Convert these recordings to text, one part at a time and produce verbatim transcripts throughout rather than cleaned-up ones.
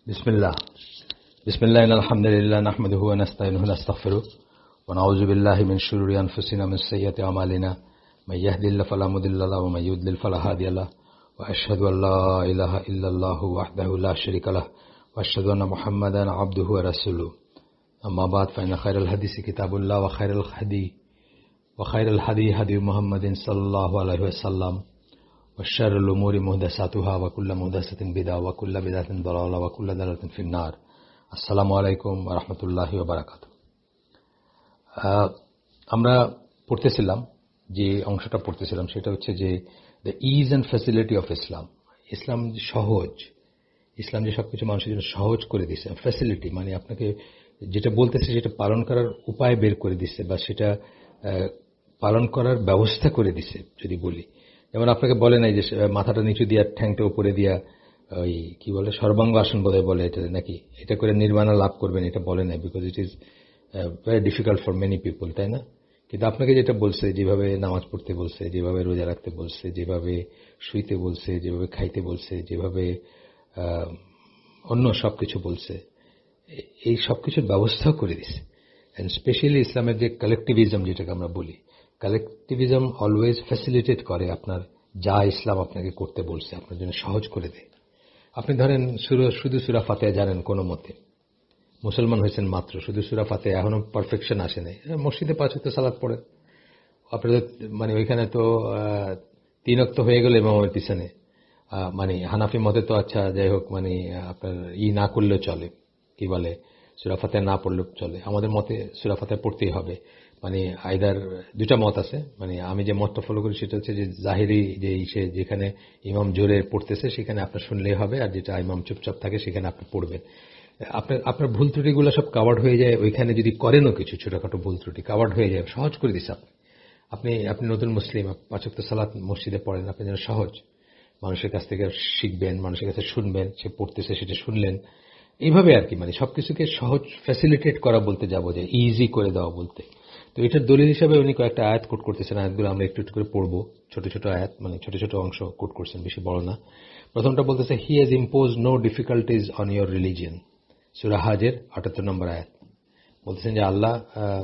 বিসমিল্লাহ বিসমিল্লাহ আলহামদুলিল্লাহ নাহমাদুহু ওয়া নাস্তাইনুহু ওয়া নাস্তাগফিরুহ ওয়া নাউযু বিল্লাহি মিন শুরুরি আনফুসিনা মিন সাইয়্যাতি আমালিনা মান ইয়াহদিহিল্লাহু ফালা মুদিল্লা লাহু ওয়া মান ইউদ্লিল ফালা হাদিয়া লাহু ওয়া আশহাদু আল লা ইলাহা ইল্লাল্লাহু ওয়াহদাহু লা শারীকা লাহু ওয়া আশহাদু আন্না মুহাম্মাদান আবদুহু ওয়া রাসূলুহু আম্মা বা'দ ফা ইন্না খায়রাল হাদিসি কিতাবুল্লাহ ওয়া খায়রাল হাদি ওয়া খায়রাল হাদি হাদি মুহাম্মাদিন সাল্লাল্লাহু আলাইহি ওয়াসাল্লাম وشر الأمور محدثاتها وكل محدثة بدعة وكل بدعة ضلالة وكل ضلالة في النار আসসালামু আলাইকুম ওয়া রাহমাতুল্লাহি ওয়া বারাকাতুহু। আমরা পড়তেছিলাম যে অংশটা পড়তেছিলাম সেটা হচ্ছে যে the ease and facility of Islam. Islam সহজ, ইসলাম যে সবকিছু মানুষের জন্য সহজ করে দিচ্ছে। ফ্যাসিলিটি মানে আপনাকে যেটা বলতেছে সেটা পালন করার উপায় বের করে দিচ্ছে বা সেটা পালন করার ব্যবস্থা করে দিচ্ছে। যদি বলি যেমন আপনাকে বলে নাই যে মাথাটা নিচু দিয়া ঠ্যাংটা উপরে দিয়া ওই কি বলে সর্বাঙ্গ আসন বোধহয় বলে এটা নাকি, এটা করে নির্বাণা লাভ করবেন এটা বলে নাই, because it is very difficult for many people, তাই না? কিন্তু আপনাকে যেটা বলছে, যেভাবে নামাজ পড়তে বলছে, যেভাবে রোজা রাখতে বলছে, যেভাবে শুইতে বলছে, যেভাবে খাইতে বলছে, যেভাবে অন্য সব কিছু বলছে, এই সব কিছুর ব্যবস্থাও করে দিছে। অ্যান্ড স্পেশালি ইসলামের যে কালেকটিভিজম যেটাকে আমরা বলি, কালেকটিভিজম অলওয়েজ ফ্যাসিলিটেট করে আপনার যা ইসলাম আপনাকে করতে বলছে আপনার জন্য সহজ করে দেয়। আপনি ধরেন শুধু সূরা ফাতিহা জানেন কোনো মতে, মুসলমান হয়েছেন মাত্র, শুধু সূরা ফাতিহা এখনো পারফেকশন আসে নাই, মসজিদে পাঁচ ওয়াক্ত সালাত পড়েন, আপনাদের মানে ওইখানে তো তিন ওয়াক্ত হয়ে গেল ইমামের পিছনে, মানে হানাফি মতে তো আচ্ছা যাই হোক মানে আপনার ই না করলেও চলে, কি বলে সূরা ফাতিহা না পড়লেও চলে। আমাদের মতে সূরা ফাতিহা পড়তেই হবে। মানে আইদার দুটা মত আছে, মানে আমি যে মতটা ফলো করি সেটা হচ্ছে যে জাহিরি যে সে যেখানে ইমাম জোরে পড়তেছে সেখানে আপনার শুনলেই হবে, আর যেটা ইমাম চুপচাপ থাকে সেখানে আপনি পড়বেন। আপনার আপনার ভুল ত্রুটিগুলো সব কাভার্ড হয়ে যায় ওইখানে, যদি করেনও কিছু ছোটখাটো ভুল ত্রুটি কাভার্ড হয়ে যায়, সহজ করে দিচ্ছে আপনি আপনি আপনি নতুন মুসলিম, পাঁচ ওয়াক্ত সালাত মসজিদে পড়েন, আপনার জন্য সহজ। মানুষের কাছ থেকে শিখবেন, মানুষের কাছে শুনবেন, সে পড়তেছে সেটা শুনলেন, এইভাবে আর কি। মানে সবকিছুকে সহজ ফ্যাসিলিটেট করা বলতে যাবো, যে ইজি করে দেওয়া বলতে। তো এটার দলিল হিসাবে উনি কয়েকটা আয়াত কোট করতেছেন, আয়াতগুলো আমরা একটু একটু করে পড়বো, ছোট ছোট আয়াত, মানে ছোট ছোট অংশ কোট করছেন, বেশি বড় না। প্রথমটা বলতেছে, he has impose no difficulties on your religion, সূরা হাজের আটাত্তর নম্বর আয়াত। বলতেছেন যে আল্লাহ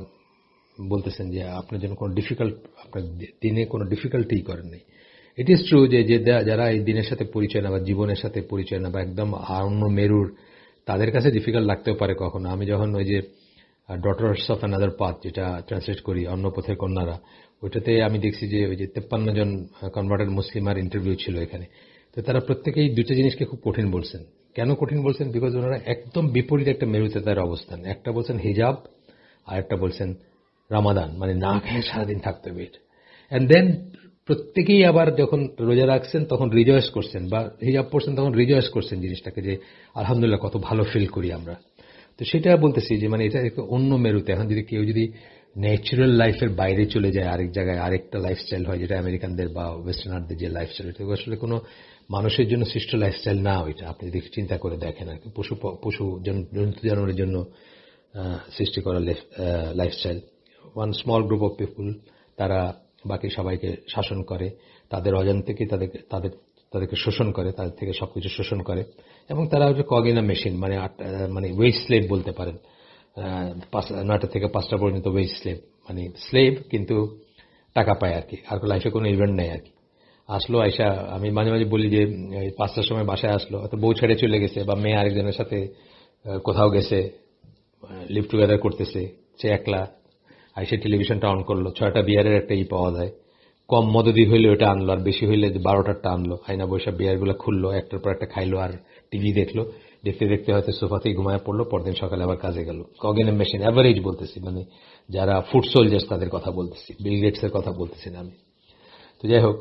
বলতেছেন যে আপনার জন্য কোনো ডিফিকাল্ট, আপনার দিনে কোনো ডিফিকাল্টি করেন নাই। ইট ইজ ট্রু যে যারা এই দিনের সাথে পরিচয় না বা জীবনের সাথে পরিচয় না বা একদম অন্য মেরুর, তাদের কাছে ডিফিকাল্ট লাগতেও পারে কখনো। আমি যখন ওই যে ডটার্স অফ অ্যানাদার পাথ যেটা ট্রান্সলেট করি, অন্য পথের কন্যারা, ওইটাতে আমি দেখছি যে ওই যে তেপ্পান্ন জন কনভার্টেড মুসলিমার ইন্টারভিউ ছিল এখানে। তো তারা প্রত্যেকেই দুটো জিনিসকে খুব কঠিন বলছেন। কেন কঠিন বলছেন? বিকজ ওনারা একদম বিপরীত একটা মেরুতে তার অবস্থান। একটা বলছেন হিজাব আর একটা বলছেন রামাদান, মানে না খেয়ে সারাদিন থাকতে হবে। অ্যান্ড দেন প্রত্যেকেই আবার যখন রোজা রাখছেন তখন রিজয়েস করছেন, বা হিজাব পড়ছেন তখন রিজয়েস করছেন জিনিসটাকে, যে আলহামদুলিল্লাহ কত ভালো ফিল করি আমরা। তো সেটা বলতেছি যে মানে এটা অন্য মেরুতে। এখন যদি কেউ যদি ন্যাচারাল লাইফের বাইরে চলে যায়, আরেক জায়গায় আরেকটা লাইফস্টাইল হয়, যেটা আমেরিকানদের বা ওয়েস্টার্নারদের যে লাইফস্টাইল, এটা আসলে কোনো মানুষের জন্য সৃষ্ট লাইফস্টাইল না। ওইটা আপনি দেখে চিন্তা করে দেখেন আর কি, পশু পশু জন্তু জানোয়ারের জন্য সৃষ্টি করা lifestyle. One small group of people, তারা বাকি সবাইকে শাসন করে, তাদের অজান্তে তাদের তাদের তাদেরকে শোষণ করে, তাদের থেকে সবকিছু শোষণ করে, এবং তারা হচ্ছে কগিনা মেশিন, মানে মানে ওয়েজ স্লেভ বলতে পারেন। নয়টা থেকে পাঁচটা পর্যন্ত ওয়েজ স্লেভ, মানে স্লেভ কিন্তু টাকা পায় আর কি, আর লাইফে কোনো ইভেন্ট নেই আর কি। আসলো আইসা, আমি মাঝে মাঝে বলি যে পাঁচটার সময় বাসায় আসলো, হয়তো বউ ছেড়ে চলে গেছে বা মেয়ে আরেকজনের সাথে কোথাও গেছে, লিভ টুগেদার করতেছে, সে একলা আইসে টেলিভিশনটা অন করলো, ছয়টা বিয়ারের একটা ই পাওয়া যায়, কম মদদি হইলে ওটা আনলো, আর বেশি হইলে বারোটারটা আনলো, আইনা বৈশা বিয়ারগুলো খুললো, একটার পর একটা খাইলো আর টিভি দেখলো, দেখতে দেখতে হয়তো সোফাতেই ঘুমায় পড়লো, পরদিন সকালে আবার কাজে গেল। কগেন মেশিন, অ্যাভারেজ বলতেছি, মানে যারা ফুড সোলজার্স তাদের কথা বলতেছি, বিল গেটস এর কথা বলতেছি না আমি। তো যাই হোক,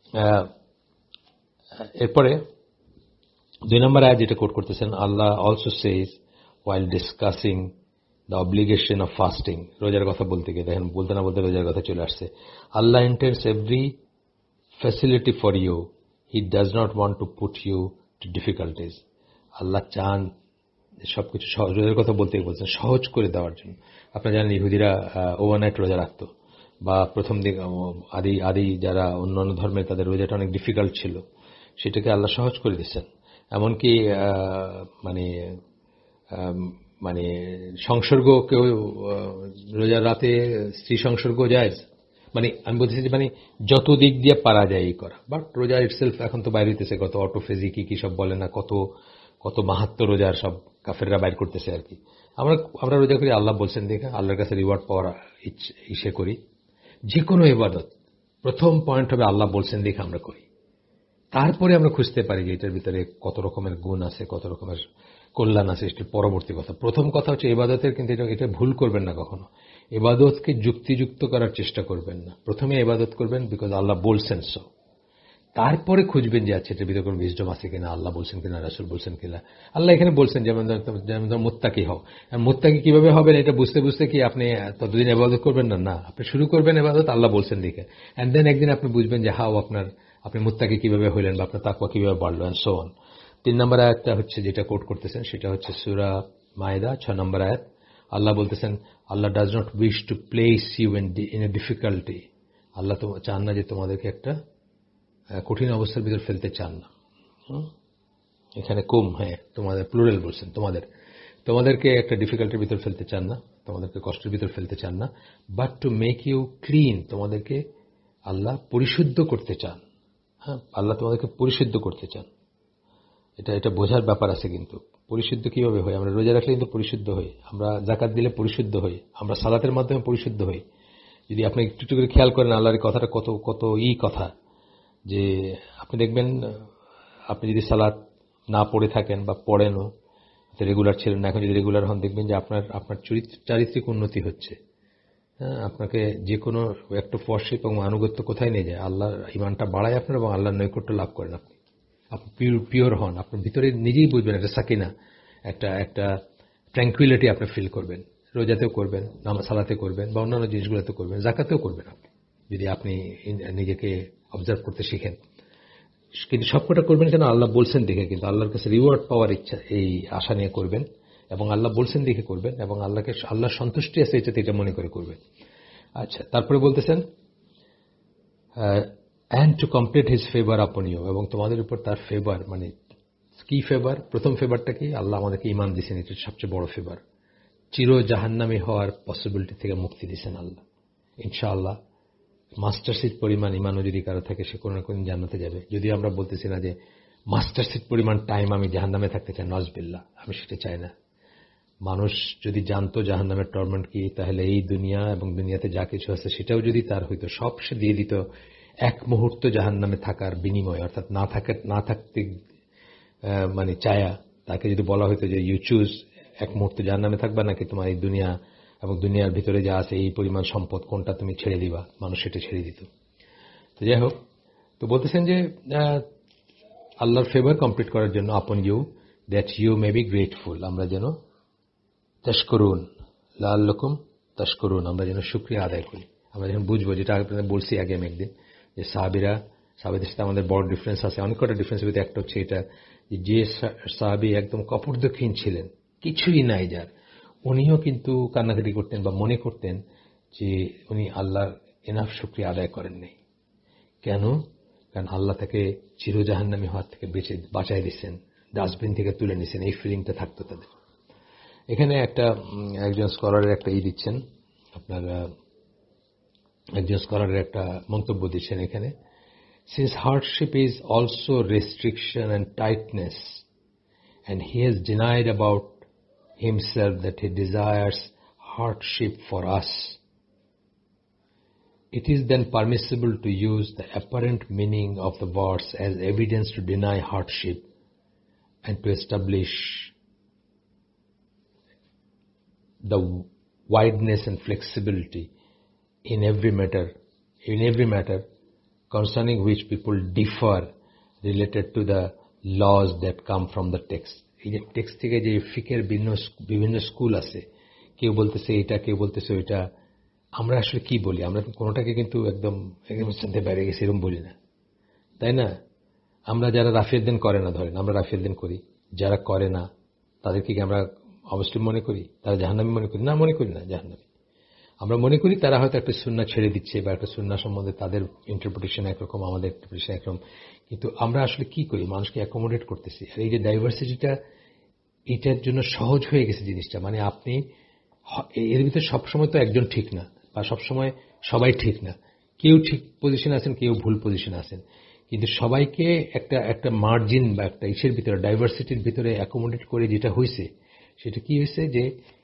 এরপরে দুই নম্বর আয়াত যেটা কোট করতেছেন, Allah also says while discussing the obligation of fasting, রোজার কথা বলতে গিয়ে দেখেন বলতে না বলতে রোজার কথা চলে আসছে। আল্লাহ intends every facility for you, he does not want to put you to difficulties. আল্লাহ চান সবকিছু সহজ, রোজার কথা বলতে গিয়ে বলছেন সহজ করে দেওয়ার জন্য। আপনারা জানেন ইহুদিরা ওভারনাইট রোজা রাখতো, বা প্রথম দিক আদি আদি যারা অন্যান্য ধর্মের, তাদের রোজাটা অনেক ডিফিকাল্ট ছিল, সেটাকে আল্লাহ সহজ করে দিচ্ছেন। এমনকি মানে মানে সংসর্গ কেউ রোজার রাতে স্ত্রী সংসর্গ যায়, মানে আমি বলতেছি যে মানে যত দিক দিয়ে পারা যায় এই করা। বাট রোজা ইটসেলফ এখন তো বাইরে হইতেছে কত অটোফেজি কি কি সব বলে না, কত কত মাহাত্ম রোজার সব কাফেররা বাইর করতেছে আর কি। আমরা আমরা রোজা করি আল্লাহ বলছেন দেখে, আল্লাহর কাছে রিওয়ার্ড পাওয়ার ইচ্ছে করি। যে কোনো ইবাদত প্রথম পয়েন্ট হবে আল্লাহ বলছেন দেখে আমরা করি, তারপরে আমরা খুঁজতে পারি যে এটার ভিতরে কত রকমের গুণ আছে, কত রকমের কল্যাণ আছে, এটার পরবর্তী কথা। প্রথম কথা হচ্ছে ইবাদতের, কিন্তু এটা এটা ভুল করবেন না কখনো, ইবাদতকে যুক্তিযুক্ত করার চেষ্টা করবেন না। প্রথমে ইবাদত করবেন বিকজ আল্লাহ বলছেন সো, তারপরে খুঁজবেন যে আচ্ছা এটার ভিতরে কোনো বিজডম আছে কিনা, আল্লাহ বলছেন কিনা, রাসূল বলছেন কিনা। আল্লাহ এখানে বলছেন যেমন যেমন মুত্তাকি হও, আর মুত্তাকি কিভাবে হবেন এটা বুঝতে বুঝতে কি আপনি ততদিন ইবাদত করবেন না? না, আপনি শুরু করবেন ইবাদত আল্লাহ বলছেন দেখে, এন্ড দেন একদিন আপনি বুঝবেন যে হাও আপনার আপনি মুত্তাকি কিভাবে হইলেন বা আপনার তাকওয়া কিভাবে বাড়লো, এন্ড সো অন। তিন নম্বর আয়াতটা হচ্ছে যেটা কোট করতেছেন সেটা হচ্ছে সূরা মায়েদা ছয় নম্বর আয়াত। আল্লাহ বলতেছেন Allah does not wish to place you in a difficulty. আল্লাহ তো চান না যে তোমাদেরকে একটা কঠিন অবস্থার ভিতর ফেলতে চান না। এখানে কুম, হ্যাঁ তোমাদের প্লুরাল বলছেন, তোমাদের তোমাদেরকে একটা ডিফিকাল্টির ভিতর ফেলতে চান না, তোমাদেরকে কষ্টের ভিতর ফেলতে চান না, but to make you clean, তোমাদেরকে আল্লাহ পরিশুদ্ধ করতে চান। হ্যাঁ, আল্লাহ তোমাদেরকে পরিশুদ্ধ করতে চান। এটা এটা বোঝার ব্যাপার আছে। কিন্তু পরিশুদ্ধ কিভাবে হয়? আমরা রোজা রাখলে কিন্তু পরিশুদ্ধ হই, আমরা যাকাত দিলে পরিশুদ্ধ হই, আমরা সালাতের মাধ্যমে পরিশুদ্ধ হই। যদি আপনি একটু একটু করে খেয়াল করেন আল্লাহর কথাটা কত কত ই কথা, যে আপনি দেখবেন আপনি যদি সালাত না পড়ে থাকেন বা পড়েনও, রেগুলার ছিলেন না, এখন যদি রেগুলার হন দেখবেন যে আপনার আপনার চারিত্রিক উন্নতি হচ্ছে। হ্যাঁ, আপনাকে যে কোনো একটা ফরশিপ এবং আনুগত্য কোথায় নিয়ে যায়? আল্লাহর ইমানটা বাড়ায় আপনার এবং আল্লাহর নৈকট্য লাভ করেন আপনি। আপনি পিওর পিওর হন, আপনার ভিতরে নিজেই বুঝবেন একটা সাকিনা, একটা একটা ট্র্যাঙ্কুইলিটি আপনি ফিল করবেন। রোজাতেও করবেন, নামাজ সালাতে করবেন, বা অন্যান্য জিনিসগুলোতে করবেন, জাকাতেও করবেন আপনি, যদি আপনি নিজেকে অবজার্ভ করতে শিখেন। কিন্তু সবকটা করবেন কেন? আল্লাহ বলছেন দেখে, কিন্তু আল্লাহর কাছে রিওয়ার্ড পাওয়ার ইচ্ছা, এই আশা নিয়ে করবেন, এবং আল্লাহ বলছেন দেখে করবেন, এবং আল্লাহকে আল্লাহর সন্তুষ্টি আছে এটাতে এটা মনে করে করবেন। আচ্ছা, তারপরে বলতেছেন and to complete his favour upon you, এবং তোমাদের উপর তার ফেভার, মানে কি ফেভার? প্রথম ফেভারটা কি? আল্লাহ আমাদেরকে ইমান দিয়েছেন, এটা সবচেয়ে বড় ফেভার। চির জাহান্নামী হওয়ার পসিবিলিটি থেকে মুক্তি দিয়েছেন আল্লাহ। ইনশাআল্লাহ মাস্টার সিট পরিমাণ ইমানও যদি কারো থাকে সে কোনো না কোনো জান্নাতে যাবে। যদিও আমরা বলতেছি না যে মাস্টার সিট পরিমাণ টাইম আমি জাহান্নামে থাকতে চাই, নজবিল্লাহ, আমি সেটা চাই না। মানুষ যদি জানতো জাহান্নামের টর্মেন্ট কি, তাহলে এই দুনিয়া এবং দুনিয়াতে যা কিছু আছে সেটাও যদি তার হইতো, সব সে দিয়ে দিত এক মুহূর্ত জাহান্নামে থাকার বিনিময়, অর্থাৎ না থাকে না থাকতে মানে চায়া। তাকে যদি বলা হইতো যে ইউ চুজ, এক মুহূর্ত জাহান্নামে থাকবা নাকি তোমার এই দুনিয়া এবং দুনিয়ার ভিতরে যা আছে এই পরিমাণ সম্পদ, কোনটা তুমি ছেড়ে দিবা? মানুষ সেটা ছেড়ে দিত। তো যাই হোক, তো বলতেছেন যে আল্লাহর ফেভার কমপ্লিট করার জন্য upon you, that you may be grateful, আমরা যেন তাশকুরুন, লাআল্লাকুম তাশকুরুন, আমরা যেন শুকরিয়া আদায় করি। আমরা যখন বুঝবো, যেটা আপনাদের বলছি আগে আমি একদিন, যে সাহাবীরা, সাহাবীদের সাথে আমাদের বড় ডিফারেন্স আছে, অনেক কটা ডিফারেন্সের ভিতরে একটা হচ্ছে এটা, যে সাহাবী একদম কপর্দক্ষীণ ছিলেন, কিছুই নাই যার, উনিও কিন্তু কান্নাকাটি করতেন বা মনে করতেন যে উনি আল্লাহর এনাফ শুকরিয়া আদায় করেননি। কেন? কারণ আল্লাহ তাকে চিরজাহান্নামী হওয়ার থেকে বেঁচে বাঁচাই দিচ্ছেন, ডাস্টবিন থেকে তুলে নিয়েছেন, এই ফিলিংটা থাকতো তাদের। এখানে একটা একজন স্কলারের একটা ই দিচ্ছেন, আপনার একজন স্কলারের একটা মন্তব্য দিচ্ছেন এখানে, since hardship is also restriction and tightness, and he has denied about himself that he desires hardship for us, it is then permissible to use the apparent meaning of the verse as evidence to deny hardship and to establish the wideness and flexibility in every matter, in every matter concerning which people differ related to the laws that come from the text. এই যে text থেকে যে ফিকের বিভিন্ন বিভিন্ন school আছে, কেউ বলতেছে এটা, কেউ বলতেছে ওইটা, আমরা আসলে কি বলি? আমরা কোনোটাকে কিন্তু একদম একদম চিনতে বাইরে গেছি এরকম বলি না, তাই না? আমরা যারা রাফিউদ্দিন করে না, ধরেন আমরা রাফিউদ্দিন করি, যারা করে না তাদেরকে কি আমরা অবশ্যই মনে করি তারা জাহান্নামী মনে করি? না, মনে করি না জাহান্নামী। আমরা মনে করি তারা হয়তো একটা সুন্নাহ ছেড়ে দিচ্ছে বা একটা সুন্নাহ সম্বন্ধে তাদের ইন্টারপ্রিটেশন একরকম, আমাদের ইন্টারপ্রিটেশন একরকম, কিন্তু আমরা আসলে কি করি, মানুষকে অ্যাকোমোডেট করতেছি। আর এই যে ডাইভার্সিটিটা, এটার জন্য সহজ হয়ে গেছে জিনিসটা। মানে আপনি এর ভিতরে সবসময় তো একজন ঠিক না, বা সবসময় সবাই ঠিক না, কেউ ঠিক পজিশনে আছেন, কেউ ভুল পজিশনে আছেন, কিন্তু সবাইকে একটা একটা মার্জিন বা একটা ইসের ভিতরে, ডাইভার্সিটির ভিতরে অ্যাকোমোডেট করে যেটা হয়েছে, সেটা কি হয়েছে যে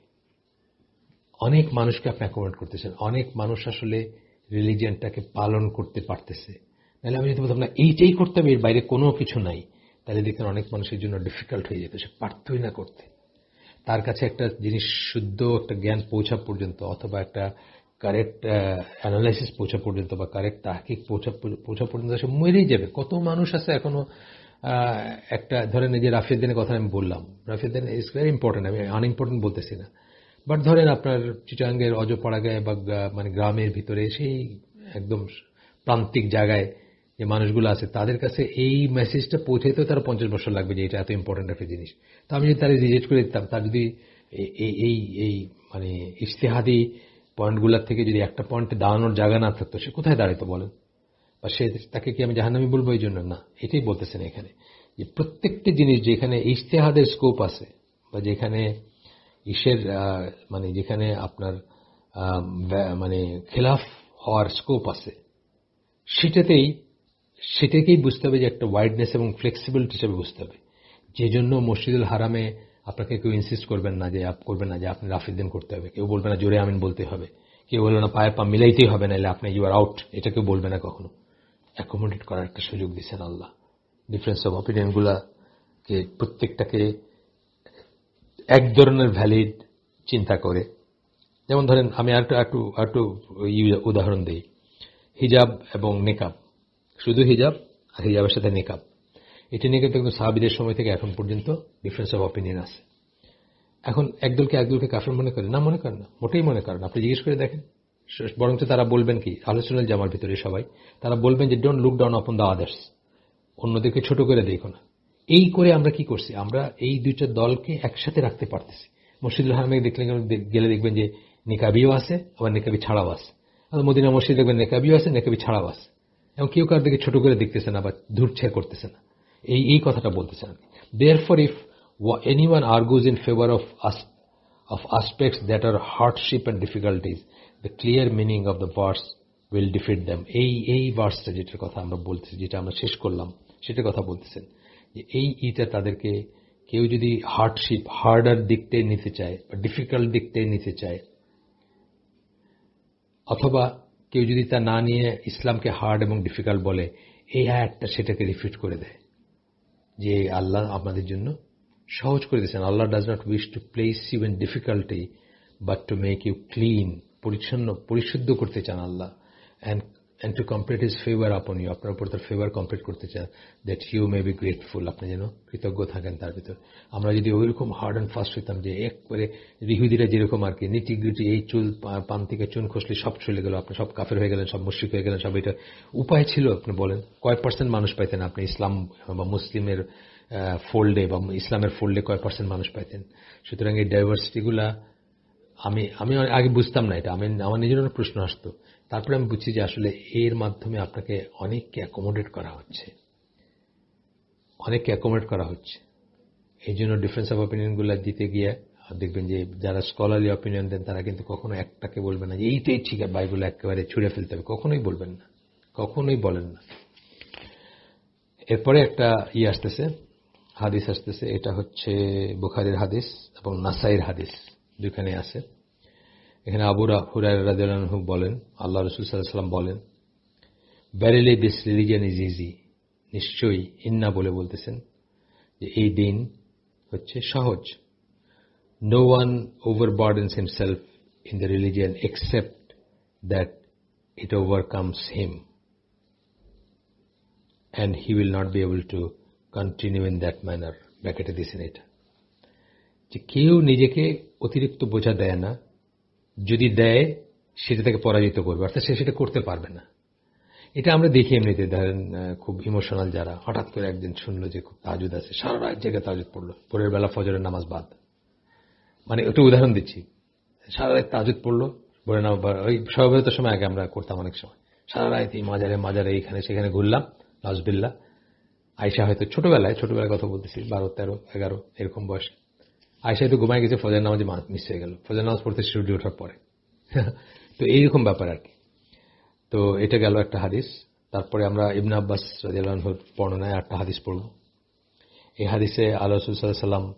অনেক মানুষকে আপনি অ্যাকোমোডেট করতেছেন, অনেক মানুষ আসলে রিলিজিয়ানটাকে পালন করতে পারতেছে। নাহলে আমি যদি বলতাম না এইটাই করতে হবে, এর বাইরে কোনো কিছু নাই, তাহলে দেখেন অনেক মানুষের জন্য ডিফিকাল্ট হয়ে যেত, সে পারতই না করতে। তার কাছে একটা জিনিস শুদ্ধ একটা জ্ঞান পৌঁছা পর্যন্ত, অথবা একটা কারেক্ট অ্যানালাইসিস পৌঁছা পর্যন্ত, বা কারেক্ট তাহকিক পৌঁছা পৌঁছা পর্যন্ত সে মরেই যাবে। কত মানুষ আছে এখনো, একটা ধরেন এই যে রাফিউদ্দিনের কথা আমি বললাম, রাফিউদ্দিন ইজ ভেরি ইম্পর্টেন্ট, আমি আনইম্পর্টেন্ট বলতেছি না, বাট ধরেন আপনার চিটাঙ্গের অজপাড়াগায় বা মানে গ্রামের ভিতরে সেই একদম প্রান্তিক জায়গায় যে মানুষগুলো আছে, তাদের কাছে এই মেসেজটা পৌঁছাইতেও তারা পঞ্চাশ বছর লাগবে যে এটা এত ইম্পর্টেন্ট একটা জিনিস। তো আমি যদি তারা রিজেক্ট করে দিতাম, তার যদি এই এই এই মানে ইজতিহাদি পয়েন্টগুলোর থেকে যদি একটা পয়েন্টে দাঁড়ানোর জায়গা না থাকতো, সে কোথায় দাঁড়াইতো বলেন? বা সে তাকে কি আমি জাহান্নামী বলবো এই জন্য? না, এটাই বলতেছেন এখানে, যে প্রত্যেকটি জিনিস যেখানে ইজতিহাদের স্কোপ আছে, বা যেখানে ইসের মানে যেখানে আপনার মানে খেলাফ হওয়ার স্কোপ আছে, সেটাতেই সেটাকেই বুঝতে হবে যে একটা ওয়াইডনেস এবং ফ্লেক্সিবিলিটি হিসেবে বুঝতে হবে। যে জন্য মসজিদুল হারামে আপনাকে কেউ ইনসিস্ট করবেন না যে করবেন না যে আপনি রাফিউদ্দিন করতে হবে, কেউ বলবে না জোরে আমিন বলতে হবে, কেউ বলবে না পায়ে পা মিলাইতেই হবে, নাহলে আপনি ইউ আর আউট, এটা কেউ বলবে না কখনো। অ্যাকোমোডেট করার একটা সুযোগ দিচ্ছেন আল্লাহ, ডিফারেন্স অফ অপিনিয়ন গুলাকে প্রত্যেকটাকে এক ধরনের ভ্যালিড চিন্তা করে। যেমন ধরেন আমি আরেকটু একটু একটু উদাহরণ দিই, হিজাব এবং নেকাব, শুধু হিজাব আর হিজাবের সাথে নেকাব, এটা নিয়ে কিন্তু সাহাবীদের সময় থেকে এখন পর্যন্ত ডিফারেন্স অফ অপিনিয়ন আছে। এখন একদলকে একদলকে কাফের মনে করে না, মনে করেন না, মোটেই মনে করেন। আপনি জিজ্ঞেস করে দেখেন, বরঞ্চ তারা বলবেন কি, আহলে সুন্নাত জামার ভিতরে সবাই তারা বলবেন যে don't look down upon the others, অন্যদেরকে ছোট করে দেখো না। এই করে আমরা কি করছি, আমরা এই দুইটা দলকে একসাথে রাখতে পারতেছি। মসজিদুল হারামে দেখলে গেলে দেখবেন যে নিকাবিও আছে, আবার নিকাবি ছাড়াও আছে। মদিনা মসজিদ দেখবেন নিকাবিও আছে, নিকাবি ছাড়াও আছে, এবং কেউ কার দিকে ছোট করে দেখতেছে না বা ধূরছেড় করতেছে না। এই এই কথাটা বলতেছেন। Therefore, if anyone argues in favor of us of aspects that are hardship and difficulties, the clear meaning of the verse will defeat them. এই এই ভার্সটা যেটার কথা আমরা বলতেছি, যেটা আমরা শেষ করলাম, সেটার কথা বলতেছেন যে এই ইটা তাদেরকে, কেউ যদি হার্ডশিপ হার্ডার দিকটাই নিতে চায় বা ডিফিকাল্ট দিকটাই নিতে চায়, অথবা কেউ যদি তা না নিয়ে ইসলামকে হার্ড এবং ডিফিকাল্ট বলে, এই আয়াতটা সেটাকে রিফিট করে দেয় যে আল্লাহ আপনাদের জন্য সহজ করে দিয়েছেন। Allah does not wish to place you in difficulty but to make you clean, পরিচ্ছন্ন পরিশুদ্ধ করতে চান আল্লাহ, and and to complete his favour upon you, আপনার উপর তার ফেভার কমপ্লিট করতে চান, that you may be grateful, আপনি যেন কৃতজ্ঞ থাকেন তার ভিতর। আমরা যদি ওইরকম হার্ড অ্যান্ড ফাস্ট হইতাম যে একবারে ইহুদিরা যেরকম আর কি নিটি গ্রিটি, এই চুল পান থেকে চুন খসলে সব চলে গেল, আপনি সব কাফের হয়ে গেলেন, সব মুশরিক হয়ে গেলেন, সব, এটা উপায় ছিল? আপনি বলেন কয় পার্সেন্ট মানুষ পাইতেন আপনি ইসলাম বা মুসলিমের ফোল্ডে বা ইসলামের ফোল্ডে কয় পার্সেন্ট মানুষ পাইতেন? সুতরাং এই ডাইভার্সিটিগুলা আমি আমি আগে বুঝতাম না, এটা আমি আমার নিজের প্রশ্ন আসতো। তারপরে আমি বুঝছি যে আসলে এর মাধ্যমে আপনাকে অনেককে অ্যাকোমোডেট করা হচ্ছে, অনেককে অ্যাকোমোডেট করা হচ্ছে। এই জন্য ডিফারেন্স অফ অপিনিয়নগুলো দিতে গিয়ে দেখবেন যে যারা স্কলারলি অপিনিয়ন দেন তারা কিন্তু কখনো একটাকে বলবেন না যে এইটাই ঠিক, আর বাইবেল একেবারে ছুঁড়ে ফেলতে হবে, কখনোই বলবেন না, কখনোই বলেন না। এরপরে একটা ইয়ে আসতেছে, হাদিস আসতেছে, এটা হচ্ছে বুখারীর হাদিস এবং নাসাইর হাদিস, দুইখানে আছে। এখানে আবু হুরায়রা রাদিয়াল্লাহু আনহু বলেন, আল্লাহ রাসূল সাল্লাল্লাহু আলাইহি ওয়াসাল্লাম বলেন, verily this religion is easy, নিশ্চয়ই, ইন্না বলে বলতেছেন যে এই দিন হচ্ছে সহজ। No one overburdens himself in the religion except that it overcomes him, and he will not be able to continue in that manner. ব্র্যাকেটে দিয়েছেন এটা, যে কেউ নিজেকে অতিরিক্ত বোঝা দেয় না, যদি দেয় সেটা তাকে পরাজিত করবে, অর্থাৎ সে সেটা করতে পারবে না। এটা আমরা দেখি এমনিতে, ধরেন খুব ইমোশনাল যারা, হঠাৎ করে একদিন শুনলো যে খুব তাহাজ্জুদ আছে, সারা রাত জেগে তাহাজ্জুদ পড়লো, ভোরের বেলা ফজরের নামাজ বাদ, মানে একটু উদাহরণ দিচ্ছি, সারা রাত তাহাজ্জুদ পড়লো, বলে না ওই সর্বত সময় আগে আমরা করতাম অনেক সময় সারা রাত এই মাজারে মাজারে এইখানে সেখানে ঘুরলাম নাজবিল্লাহ। আয়সা হয়তো ছোটবেলায় ছোটবেলায় কথা বলতেছি বারো তেরো এগারো এরকম বয়সে আয়সা হয়তো ঘুমায় গেছে, ফজর নামাজে মিস হয়ে গেল, ফজর নামাজ পড়তে সূর্য ওঠার পরে। তো এইরকম ব্যাপার আর কি। তো এটা গেল একটা হাদিস। তারপরে আমরা ইবনে আব্বাস রাদিয়াল্লাহু আনহুর বর্ণনায় একটা হাদিস পড়ব। এই হাদিসে আল্লাহ রাসূল সাল্লাল্লাহু আলাইহি সাল্লাম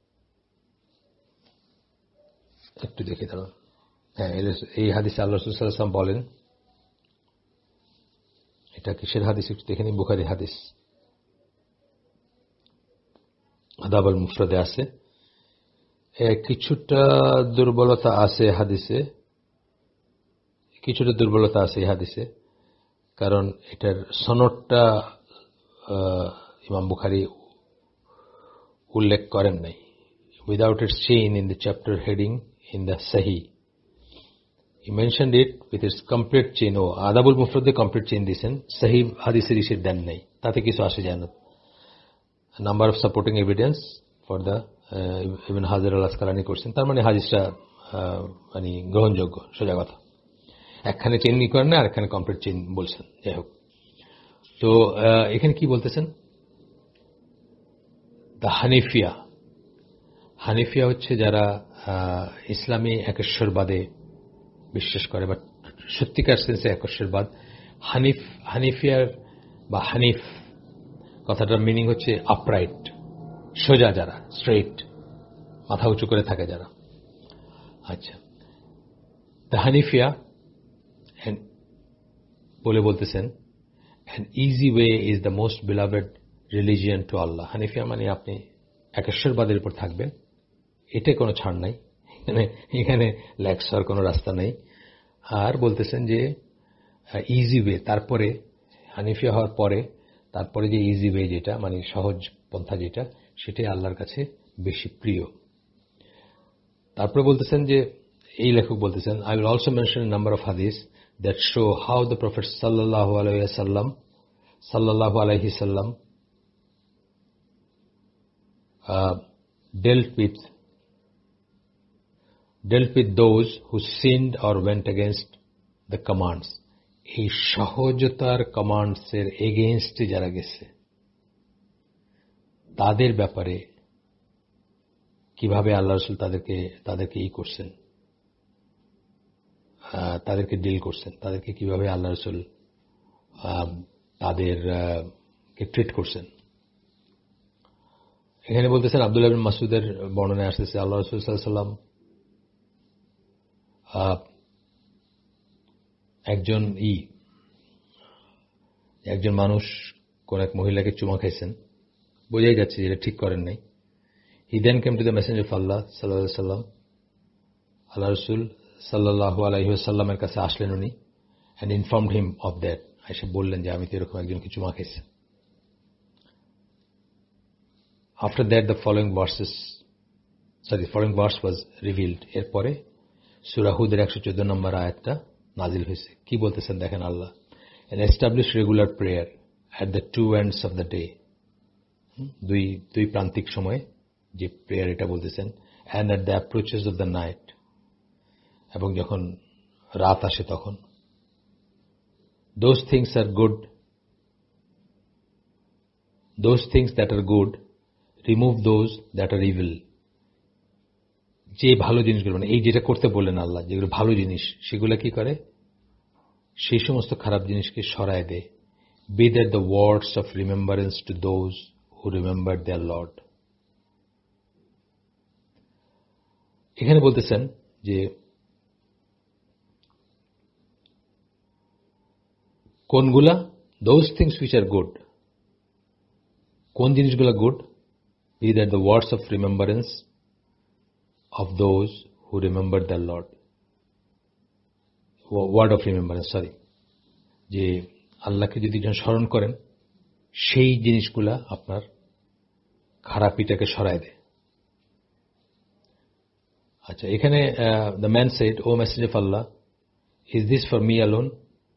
একটু দেখে দাঁড়ান। হ্যাঁ, এই হাদিসে আল্লাহ রাসূল সাল্লাল্লাহু আলাইহি সাল্লাম বলেন, এটা কিসের হাদিস একটু দেখে নিন। বুখারী হাদিস, আদাব আল মুফরাদে আছে। কিছুটা দুর্বলতা আছে হাদিসে, কিছুটা দুর্বলতা আছে এই হাদিসে, কারণ এটার সনদটা ইমাম বুখারী উল্লেখ করেন নাই। Without its chain in the chapter heading in the Sahih, he mentioned it with its complete chain. ও আদাবুল মুফরাদে কমপ্লিট চেইন দিয়েছেন, সাহি হাদিসের ইসে দেন নাই, তাতে কিছু আসে যায় না। Number of supporting evidence for the Ibn Hajar al আসকালানি করছেন, তার মানে হাদিসটা মানে গ্রহণযোগ্য, সোজা কথা। একখানে চেইন ই করেন না, আর একখানে কমপ্লিট চেইন বলছেন। যাই হোক, তো এখানে কি বলতেছেন, দ্য হানিফিয়া। হানিফিয়া হচ্ছে যারা ইসলামী একেশ্বরবাদে বিশ্বাস করে বা সত্যিকার সেন্সে একেশ্বরবাদ। হানিফ, হানিফিয়ার বা হানিফ কথাটার মিনিং হচ্ছে আপরাইট, সোজা যারা, স্ট্রেইট, মাথা উঁচু করে থাকে যারা। আচ্ছা, দ্য হানিফিয়া বলে বলতেছেন, an easy way is the most beloved religion to Allah. হানিফিয়া মানে আপনি একেশ্বরবাদের উপর থাকবেন, এটা কোনো ছাড় নাই, এখানে এখানে ল্যাক্সার কোনো রাস্তা নেই। আর বলতেছেন যে ইজি ওয়ে, তারপরে হানিফিয়া হওয়ার পরে তারপরে যে ইজি ওয়ে যেটা মানে সহজ পন্থা যেটা, সেটাই আল্লাহর কাছে বেশি প্রিয়। তারপরে বলতেছেন যে, এই লেখক বলতেছেন, I will also mention a number of hadith that show how the Prophet sallallahu alaihi wasallam sallallahu alaihi wasallam uh, dealt with dealt with those who sinned or went against the commands. এই সহজতার commands এর এগেইনস্টে যারা গেছে তাদের ব্যাপারে কিভাবে আল্লাহ রাসূল তাদেরকে তাদেরকে ই করছেন, তাদেরকে ডিল করছেন, তাদেরকে কিভাবে আল্লাহ রাসূল তাদেরকে ট্রিট করছেন। এখানে বলতেছেন আব্দুল্লাহ ইবনে মাসউদের বর্ণনায় আসতেছে, আল্লাহ রাসূল সাল্লাল্লাহু আলাইহি ওয়াসাল্লাম একজন ই একজন মানুষ কোন এক মহিলাকে চুমা খাইছেন, বোঝাই যাচ্ছে যে এটা ঠিক করেন নাই। He then came to the messenger of Allah sallallahu alaihi wasallam. আল্লাহ রাসূল সাল্লাল্লাহু আলাইহি ওয়াসাল্লামের কাছে আসলেন উনি, and informed him of that. এসে বললেন যে আমি তো এরকম একজনকে চুমা খাইছি। After that the following verses sorry the following verse was revealed. এরপরে সূরা হুদের একশো চৌদ্দ নম্বর আয়াতটা নাজিল হয়েছে। কি বলতেছেন দেখেন আল্লাহ, an established regular prayer at the two ends of the day, দুই দুই প্রান্তিক সময়ে যে প্রেয়ার এটা বলতেছেন, and at the approaches of the night, এবং যখন রাত আসে তখন, those things are good those things that are good remove those that are evil. যে ভালো জিনিসগুলো মানে এই যেটা করতে বললেন আল্লাহ, যেগুলো ভালো জিনিস সেগুলো কি করে, সেই সমস্ত খারাপ জিনিসকে সরায় দেয়। Be that the words of remembrance to those who remember their Lord. এখানে বলতেছেন যে কোনগুলা, those things which are good, কোন জিনিসগুলো good, be that the words of remembrance of those who remember their Lord. Word of remembrance, sorry, যে আল্লাহকে যদি স্মরণ করেন সেই জিনিসগুলা আপনার খারাপিটাকে সরায় দেয়। আচ্ছা, এখানে the man said, O messenger of Allah, is this for me alone?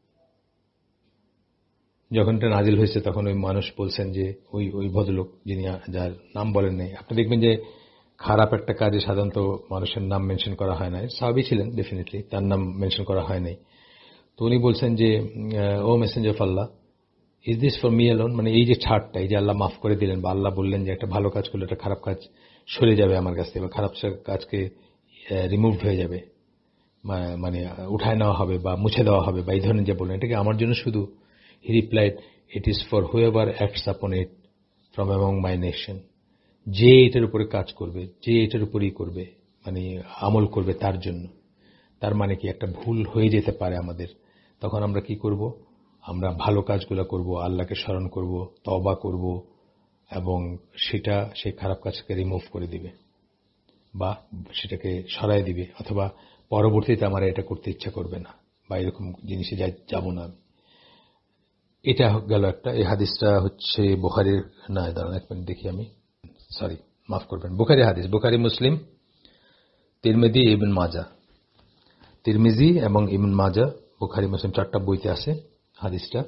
যখন এটা নাজিল হয়েছে তখন ওই মানুষ বলছেন যে, ওই ওই ভদ্রলোক যিনি যার নাম বলেন নাই, আপনি দেখবেন যে খারাপ একটা কাজে সাধারণত মানুষের নাম মেনশন করা হয় না। সাহাবী ছিলেন ডেফিনেটলি, তার নাম মেনশন করা হয় নাই। তো উনি বলছেন যে O messenger of Allah, is this for me alone, মানে এই যে ছাড়টা, এই যে আল্লাহ মাফ করে দিলেন বা আল্লাহ বললেন যে একটা ভালো কাজ করলে একটা খারাপ কাজ সরে যাবে আমার কাছ থেকে বা খারাপ কাজকে রিমুভড হয়ে যাবে, মানে উঠায় নেওয়া হবে বা মুছে দেওয়া হবে বা এই ধরনের যে বললেন, এটাকে আমার জন্য শুধু? He replied, it is for whoever acts upon it from among my nation. যে এটার উপরে কাজ করবে, যে এটার উপরেই করবে, মানে আমল করবে তার জন্য। তার মানে কি একটা ভুল হয়ে যেতে পারে আমাদের, তখন আমরা কি করব? আমরা ভালো কাজগুলো করব, আল্লাহকে স্মরণ করব, তওবা করব এবং সেটা সেই খারাপ কাজকে রিমুভ করে দিবে বা সেটাকে সরায় দিবে, অথবা পরবর্তীতে আমার এটা করতে ইচ্ছা করবে না বা এরকম জিনিসে যাব না। এটা গেল একটা। এই হাদিসটা হচ্ছে বুখারীর, না দাঁড়ান এক মিনিট দেখি আমি, সরি মাফ করবেন, বুখারী হাদিস, বুখারী, মুসলিম, তিরমিজি, ইবনে মাজাহ। তিরমিজি এবং ইবনে মাজাহ, বুখারী, মুসলিম চারটা বইতে আছে হাদিসটা।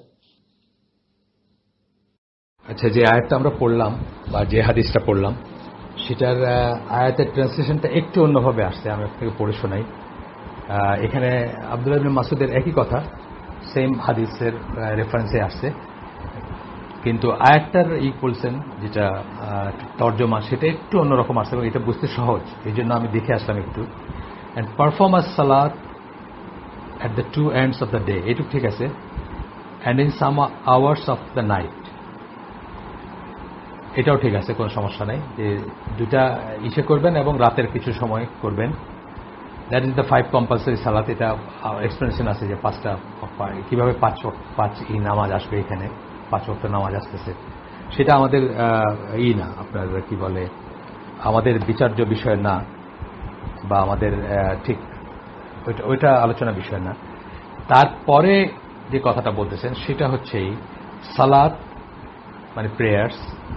আচ্ছা, যে আয়াতটা আমরা পড়লাম বা যে হাদিসটা পড়লাম সেটার আয়াতের ট্রান্সলেশনটা একটু অন্যভাবে আসছে, আমি আপনাকে পড়ে শোনাই। এখানে আব্দুল্লাহ ইবনে মাসউদের একই কথা সেম হাদিসের রেফারেন্সে আসছে, কিন্তু আয়াতটার ই বলছেন যেটা তর্জমা সেটা একটু অন্যরকম আসছে এবং এটা বুঝতে সহজ, এই জন্য আমি দেখে আসলাম একটু। অ্যান্ড পারফর্ম আস সালাত at the two ends of the day, এটুক ঠিক আছে। And in some hours of the night, এটাও ঠিক আছে, কোনো সমস্যা নেই, যে দুটা ইসে করবেন এবং রাতের কিছু সময় করবেন। That is the five compulsory সালাত। এটা এক্সপ্লেনেশন আছে যে পাঁচটা কিভাবে পাঁচ পাঁচ ই নামাজ আসবে, এখানে পাঁচ ওয়াক্ত নামাজ আসতেছে, সেটা আমাদের ই না, আপনার কি বলে, আমাদের বিচার্য বিষয় না বা আমাদের ঠিক ওইটা ওইটা আলোচনা বিষয় না। তারপরে যে কথাটা বলতেছেন সেটা হচ্ছে সালাত মানে প্রেয়ার্স,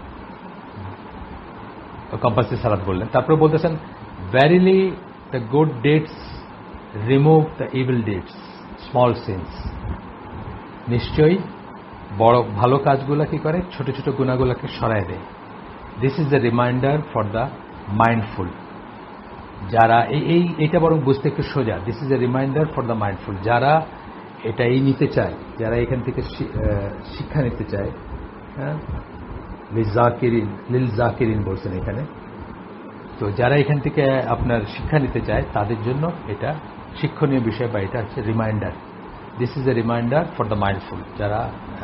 কম্পালসারি সালাত বললেন। তারপরে বলতেছেন verily the good deeds remove the evil deeds, small sins, নিশ্চয়ই বড় ভালো কাজগুলো কি করে, ছোট ছোট গুনাহগুলোকে সরায় দেয়। This is the reminder for the mindful, যারা এই এইটা বরং বুঝতে একটু সোজা। This is the reminder for the mindful, যারা এটা এই নিতে চায়, যারা এখান থেকে শিক্ষা নিতে চায়, হ্যাঁ, লিল জাকিরিন, লিল জাকিরিন বলছেন এখানে, তো যারা এখান থেকে আপনার শিক্ষা নিতে চায় তাদের জন্য এটা শিক্ষণীয় বিষয় বা এটা হচ্ছে reminder. This is a reminder for the mindful, যারা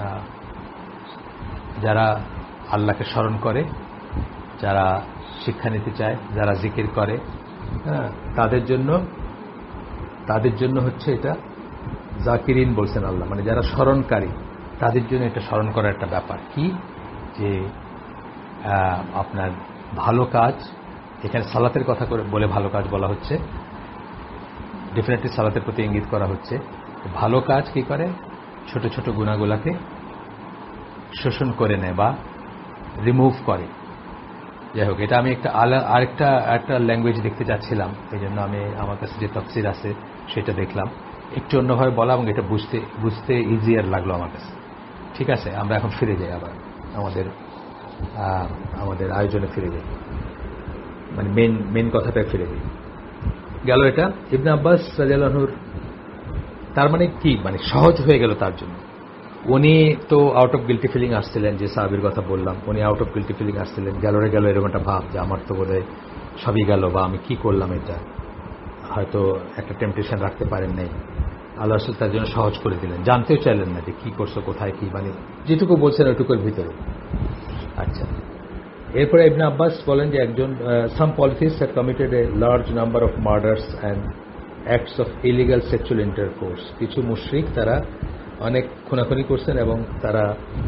যারা আল্লাহকে স্মরণ করে, যারা শিক্ষা নিতে চায়, যারা জিকির করে, হ্যাঁ, তাদের জন্য তাদের জন্য হচ্ছে এটা জাকিরিন বলছেন আল্লাহ, মানে যারা স্মরণকারী তাদের জন্য এটা স্মরণ করার একটা ব্যাপার কি, যে আপনার ভালো কাজ, এখানে সালাতের কথা করে বলে ভালো কাজ বলা হচ্ছে, ডেফিনেটলি সালাতের প্রতি ইঙ্গিত করা হচ্ছে। ভালো কাজ কি করে, ছোট ছোট গুনাহগুলোকে শোষণ করে নেয় বা রিমুভ করে। যাই হোক, এটা আমি একটা আরেকটা একটা ল্যাঙ্গুয়েজ দেখতে চাচ্ছিলাম, এই জন্য আমি আমার কাছে যে তাফসীর আছে সেটা দেখলাম, একটু অন্যভাবে বলা এবং এটা বুঝতে বুঝতে ইজিয়ার লাগলো আমার কাছে। ঠিক আছে, আমরা এখন ফিরে যাই, আবার আমাদের আমাদের আয়োজনে ফিরে যাই, মানে মেন মেন কথাটায় ফিরে যাই। গেল এটা ইবনে আব্বাস রাদিয়াল্লাহু আনহুর, তার মানে কি, মানে সহজ হয়ে গেল তার জন্য। উনি তো আউট অফ গিল্টি ফিলিং আসছিলেন, যে সাহাবীর কথা বললাম, উনি আউট অফ গিল্টি ফিলিং আসছিলেন, গেল রে গেল এরকম একটা ভাব যে আমার তো বোধহয় সবই গেল বা আমি কি করলাম, এটা হয়তো একটা টেম্পটেশন রাখতে পারেন নাই। আল্লাহ রাসূল তার জন্য সহজ করে দিলেন, জানতেও চাইলেন না যে কি করছো, কোথায় কি, মানে যেটুকু বলছেন ওইটুকুর ভিতরে। আচ্ছা, এরপরে ইবনে আব্বাস বলেন যে একজন some polytheist had committed a large number of murders and acts of illegal sexual intercourse, কিছু মুশরিক তারা অনেক খুনাখুনি করছেন এবং তারা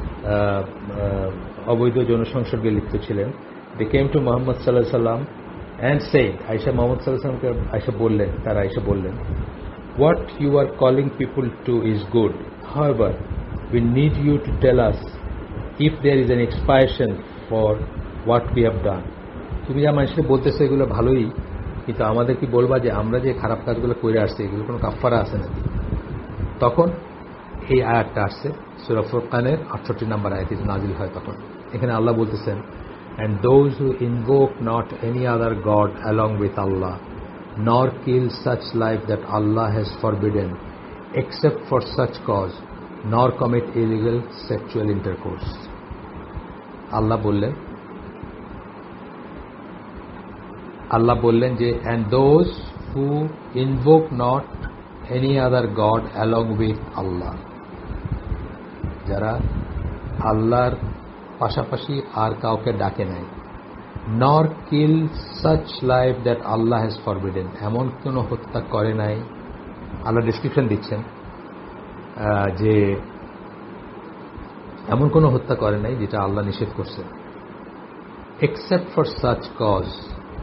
অবৈধ যৌনসংসর্গে লিপ্ত ছিলেন। দে কেম টু মুহাম্মদ সাল্লাল্লাহু আলাইহি সাল্লাম অ্যান্ড সেড, আয়েশা মুহাম্মদ সাল্লাল্লাহু আলাইহি সাল্লামকে আয়েশা বললেন, তারা আয়েশা বললেন, what you are calling people to is good, however we need you to tell us if there is an expiration for what we have done. তুমি যা মানুষকে বলতেছো এগুলো ভালোই, কিন্তু আমাদের কি বলবা যে আমরা যে খারাপ কাজগুলো করে আসছি এগুলো কোনো কাফারা আছে নাকি? তখন এই আয়াতটা আসছে, সূরা ফুরকানের আটষট্টি নম্বর আয়াত নাজিল হয়। তখন এখানে আল্লাহ বলতেছেন and those who invoke not any other god along with Allah, nor kill such life that Allah has forbidden, except for such cause, nor commit illegal sexual intercourse. Allah বললেন আল্লাহ বললেন যে and those who invoke not any other god along with Allah, যারা আল্লাহর পাশাপাশি আর কাউকে ডাকে নাই, nor kill such life that Allah has forbidden, এমন কোনো হত্যা করে নাই। আল্লাহ ডেসক্রিপশন দিচ্ছেন যে এমন কোনো হত্যা করে নাই যেটা আল্লাহ নিষেধ করছে, except for such cause,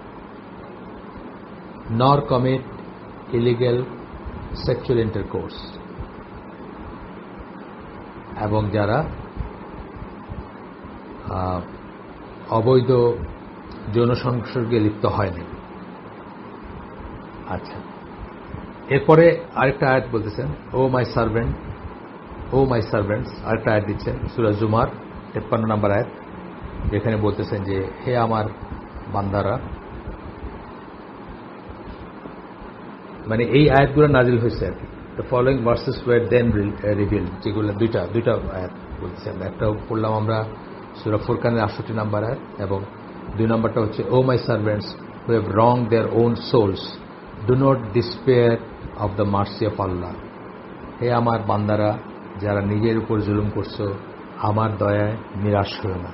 nor commit illegal sexual intercourse, এবং যারা অবৈধ যৌন সংসর্গে লিপ্ত হয়নি। আচ্ছা, এরপরে আরেকটা আয়াত বলতেছেন, ও মাই সার্ভেন্ট, ও মাই সার্ভেন্টস, আরেকটা আয়াত দিচ্ছেন সূরা জুমার তেপ্পান্ন নম্বর আয়াত, যেখানে বলতেছেন যে হে আমার বান্দারা, মানে এই আয়াতগুলো নাজিল হয়েছে আর কি। The following verses were then revealed, যেগুলো দুইটা দুইটা আয়াত বলতেছেন। একটা পড়লাম আমরা সূরা ফুরকানের আটষট্টি নাম্বার আয়াত, এবং দুই নম্বরটা হচ্ছে O my servants who have wronged their own souls, do not despair of the mercy of Allah, হে আমার বান্দারা যারা নিজের উপর জুলুম করছো, আমার দয়ায় নিরাশ হও না।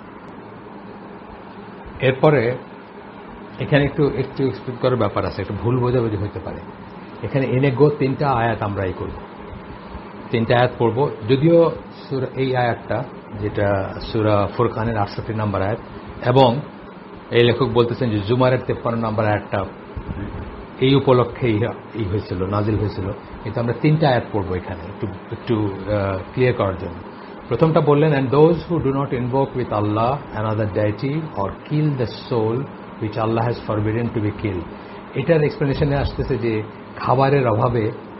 এরপরে এখানে একটু একটু এক্সপ্লেন করার ব্যাপার আছে, একটু ভুল বোঝাবুঝি হতে পারে। এখানে এনে গো তিনটা আয়াত আমরা এই করব, তিনটা আয়াত পড়ব। যদিও সূরা এই আয়াতটা যেটা সূরা ফুরকানের আটষট্টি নম্বর আয়াত, এবং এই লেখক বলতেছেন যে জুমারের তেপ্পান্ন নম্বর আয়াতটা এই উপলক্ষে এই হয়েছিল, নাজিল হয়েছিল, কিন্তু আমরা তিনটা আয়াত পড়ব এখানে একটু একটু ক্লিয়ার করার জন্য। প্রথমটা বললেন, and those who do not invoke with Allah another deity or kill the soul which Allah has forbidden to be kill. এটার এক্সপ্লেনেশনে আসতেছে যে খাবারের অভাবে,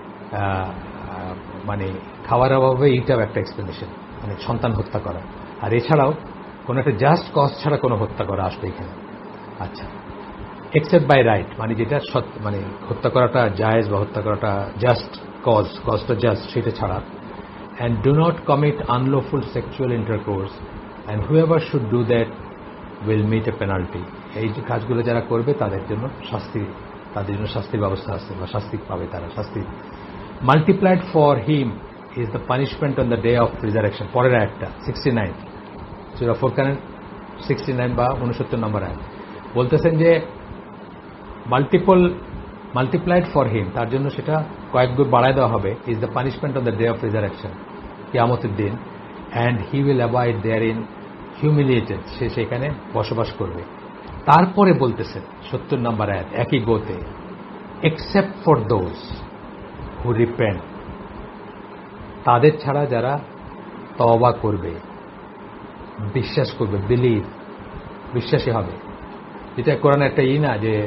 মানে খাবারের অভাবে এইটাও একটা এক্সপ্লেনেশন, মানে সন্তান হত্যা করা। আর এছাড়াও কোনো একটা জাস্ট কজ ছাড়া কোনো হত্যা করা আসবে এখানে। আচ্ছা, এক্সেপ্ট বাই রাইট, মানে যেটা মানে হত্যা করাটা জায়েজ বা হত্যা করাটা জাস্ট কজ, কজটা জাস্ট, সেটা ছাড়া। And do not commit unlawful sexual intercourse and whoever should do that will meet a penalty. এই যে কাজগুলো যারা করবে তাদের জন্য শাস্তি, তাদের জন্য শাস্তির ব্যবস্থা আছে বা শাস্তি পাবে তারা, শাস্তি। Multiplied for him is the punishment on the day of resurrection. পরের একটা সিক্সটি নাইন সূরা ফুরকানের সিক্সটি নাইন বা উনসত্তর নম্বর আয়াত বলতেছেন যে মাল্টিপল মাল্টিপ্লাইড ফর হিম, তার জন্য সেটা কয়েক গুণ বাড়ায় দেওয়া হবে, is the punishment on the day of resurrection, কিয়ামতের দিন। And he will avoid therein humiliated, সে সেখানে বসবাস করবে। তারপরে বলতেছেন সত্তর নম্বর আয়াত একই গোতে, except for those who repent, তাদের ছাড়া যারা তওবা করবে, বিশ্বাস করবে, বিলিভ, বিশ্বাসী হবে। যেটা কোরআন একটা ই না যে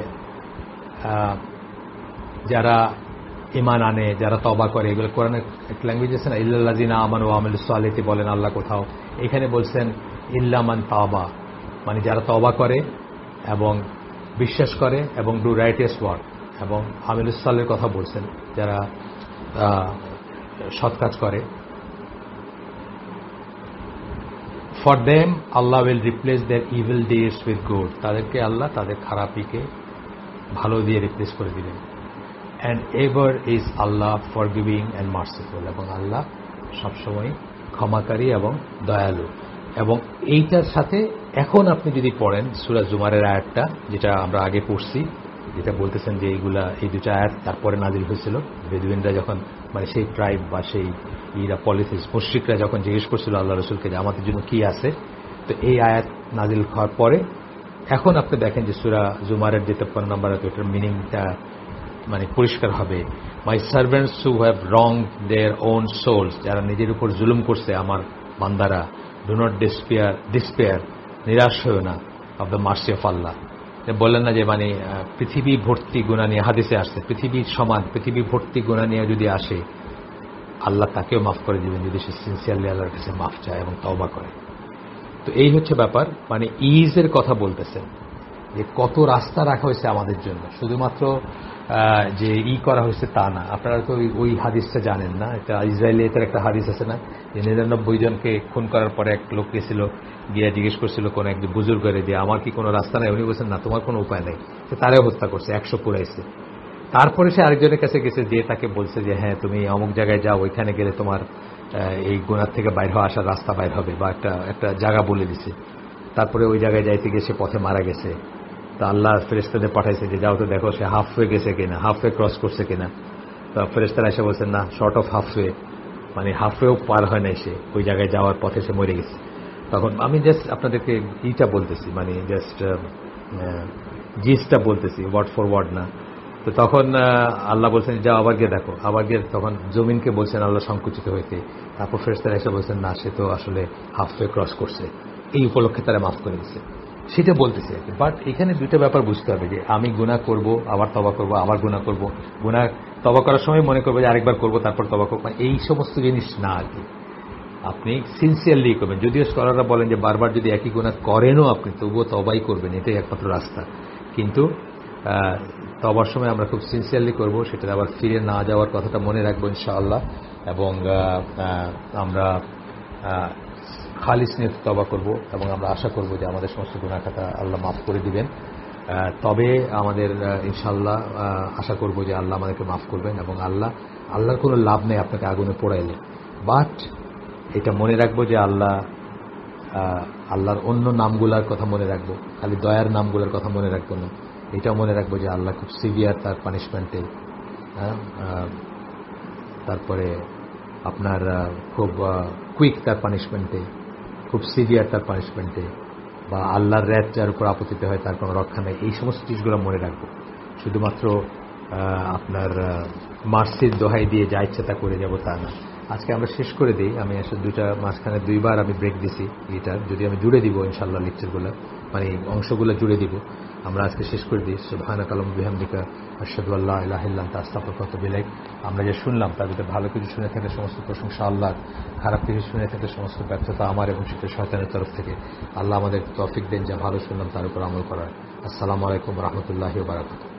যারা ইমান আনে, যারা তওবা করে, এগুলো কোরআনের একটা ল্যাঙ্গুয়েজ আছে না, ইল্লাল্লাযিনা আমানু ওয়া আমিলুস সালিহাতি বলেন আল্লাহ কোথাও, এখানে বলছেন ইল্লা মান তাওবা, মানে যারা তওবা করে এবং বিশ্বাস করে এবং ডু রাইটিয়াস ওয়ার্ক, এবং আমিলুস সালিহের কথা বলছেন যারা সৎ কাজ করে। For them Allah will replace their evil deeds with good, তাদেরকে আল্লাহ তাদের খারাপিকে ভালো দিয়ে রিপ্লেস করে দিবেন। And ever is Allah forgiving and merciful, এবং আল্লাহ সবসময় ক্ষমাকারী এবং দয়ালু। এবং এইটার সাথে এখন আপনি যদি পড়েন সূরা জুমারের আয়াতটা, যেটা আমরা আগে পড়ছি, যেটা বলতেছেন যে এইগুলা এই দুটা আয়াত তারপরে নাজিল হয়েছিল, বেদুইনরা যখন, মানে সেই ট্রাইব বা সেই ইরা পলিথিস মুশরিকরা যখন জিজ্ঞেস করছিল আল্লাহ রসুলকে যে আমাদের জন্য কি আছে, তো এই আয়াত নাজিল হওয়ার পরে এখন আপনি দেখেন যে সূরা জুমারের যে তেপ্পান্ন নম্বর আয়াত, এটার মিনিংটা মানে পরিষ্কার হবে। My servants who have wronged their own souls, যারা নিজের উপর জুলুম করছে আমার বান্দারা, ডু নট ডিসপেয়ার ডিসপেয়ার নিরাশ হয়েও না, of the mercy of Allah. বললেন না যে মানে পৃথিবী ভর্তি গুনাহ নিয়ে, হাদিসে আসছে পৃথিবীর সমান পৃথিবী ভর্তি গুনাহ নিয়ে যদি আসে আল্লাহ তাকেও মাফ করে দিবেন যদি সে সিনসিয়ারলি আল্লাহর কাছে মাফ চায় এবং তওবা করে। তো এই হচ্ছে ব্যাপার, মানে ইজের কথা বলতেছেন যে কত রাস্তা রাখা হয়েছে আমাদের জন্য, শুধুমাত্র যে ই করা হয়েছে তা না। আপনারা তো ওই হাদিসটা জানেন না, এটা ইসরায়েলের একটা হাদিস আছে না, যে নিরানব্বই জনকে খুন করার পরে এক লোক গেছিল, গিয়ে জিজ্ঞেস করছিল কোন এক বুজুর্গরে যে আমার কি কোনো রাস্তা নেই, উনি বলছেন না তোমার কোনো উপায় নেই, তারাও হত্যা করছে, একশো পুরাইছে। তারপরে সে আরেকজনের কাছে গেছে, যে তাকে বলছে যে হ্যাঁ তুমি অমুক জায়গায় যাও, ওইখানে গেলে তোমার এই গুনার থেকে বাইর হওয়া আসার রাস্তা বাইর হবে, বা একটা একটা জায়গা বলে দিছে। তারপরে ওই জায়গায় যাইতে গিয়ে সে পথে মারা গেছে। তা আল্লাহ ফেরেশতাদের পাঠাইছে যে যাও তো দেখো সে হাফওয়ে গেছে কিনা, হাফওয়ে ক্রস করছে কিনা। তো ফেরেশতারা এসে বলছেন না, শর্ট অফ হাফওয়ে, মানে হাফওয়েও পার হয় নাই, সে ওই জায়গায় যাওয়ার পথে সে মরে গেছে। তখন আমি জাস্ট আপনাদেরকে ইটা বলতেছি, মানে জাস্ট জিসটা বলতেছি, ওয়ার্ড ফর ওয়ার্ড না। তো তখন আল্লাহ বলছেন যাও আবার গিয়ে দেখো, আবার গিয়ে তখন জমিনকে বলছেন আল্লাহ সংকুচিত হইতে। তারপর ফেরেশতারা এসে বলছেন না, সে তো আসলে হাফওয়ে ক্রস করছে, এই উপলক্ষে তারা মাফ করে দিচ্ছে, সেটা বলতেছে। বাট এখানে দুইটা ব্যাপার বুঝতে হবে, যে আমি গুনাহ করব, আবার তওবা করব, আবার গুনাহ করব, গুনাহ তওবা করার সময় মনে করবো যে আরেকবার করব, তারপর তওবা করব, এই সমস্ত জিনিস না আর কি। আপনি সিনসিয়ারলি করবেন। যদিও স্কলাররা বলেন যে বারবার যদি একই গুনাহ করেনও আপনি, তবুও তওবাই করবেন, এটাই একমাত্র রাস্তা। কিন্তু তওবার সময় আমরা খুব সিনসিয়ারলি করব, সেটা আবার ফিরে না যাওয়ার কথাটা মনে রাখবো ইনশাআল্লাহ। এবং আমরা খালিস নিয়ে তওবা করব, এবং আমরা আশা করব যে আমাদের সমস্ত গুনাহ খাতা আল্লাহ মাফ করে দিবেন। তবে আমাদের ইনশাআল্লাহ আশা করব যে আল্লাহ আমাদেরকে মাফ করবেন, এবং আল্লাহ আল্লাহর কোনো লাভ নেই আপনাকে আগুনে পোড়াইলে। বাট এটা মনে রাখবো যে আল্লাহ আল্লাহর অন্য নামগুলার কথা মনে রাখবো, খালি দয়ার নামগুলার কথা মনে রাখবো না। এটাও মনে রাখবো যে আল্লাহ খুব সিভিয়ার তার পানিশমেন্টে, তারপরে আপনার খুব কুইক তার পানিশমেন্টে, খুব সিভিয়ার তার পানিশমেন্টে, বা আল্লাহর র্যাত যার উপর আপত্তিতে হয় তার কোনো রক্ষা নেই। এই সমস্ত জিনিসগুলো মনে রাখবো। শুধুমাত্র আপনার মার্সির দোহাই দিয়ে যা ইচ্ছা তা করে যাবো তা না। আজকে আমরা শেষ করে দিই। আমি আসলে দুইটা মাঝখানে দুইবার আমি ব্রেক দিছি এটার, যদি আমি জুড়ে দিব ইনশাআল্লাহ লেকচারগুলো, মানে অংশগুলো জুড়ে দিব। আমরা আজকে শেষ করে দিই। সুবহানাকা আল্লাহুম্মা বিহামদিকা আশহাদু আল্লা ইলাহা ইল্লা আনতা আস্তাগফিরুকা ওয়া আতুবু ইলাইক। আমরা যে শুনলাম তার ভিতরে ভালো কিছু শুনে থাকলে সমস্ত প্রশংসা আল্লাহর, খারাপ কিছু শুনে থাকলে সমস্ত ব্যর্থতা আমার, এবং সেটা শয়তানের তরফ থেকে। আল্লাহ আমাদের তৌফিক দেন যা ভালো শুনলাম তার উপর আমল করার। আসসালামু আলাইকুম ওয়া রাহমাতুল্লাহি ওয়া বারাকাতুহু।